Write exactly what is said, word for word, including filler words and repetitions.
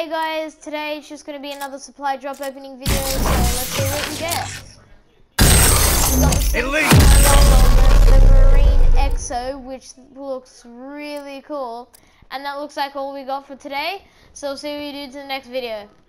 Hey guys, today it's just going to be another supply drop opening video, so let's see what we get. We got the, the Marine X O, which looks really cool, and that looks like all we got for today, so we'll see what we do to the next video.